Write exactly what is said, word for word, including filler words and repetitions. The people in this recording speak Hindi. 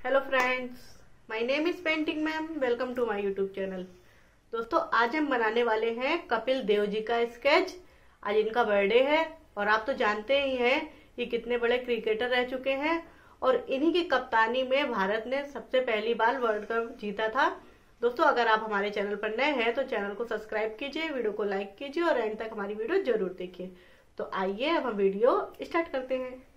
Hello friends, my name is painting ma'am. Welcome to my YouTube channel. दोस्तों, आज हम बनाने वाले हैं कपिल देव जी का स्केच। आज इनका बर्थडे है और आप तो जानते ही हैं ये कितने बड़े क्रिकेटर रह चुके हैं और इन्हीं की कप्तानी में भारत ने सबसे पहली बार वर्ल्ड कप जीता था। दोस्तों, अगर आप हमारे चैनल पर नए हैं तो चैनल को सब्सक्राइब कीजिए, वीडियो को लाइक कीजिए और एंड तक हमारी वीडियो जरूर देखिए। तो आइए अब हम वीडियो स्टार्ट करते हैं।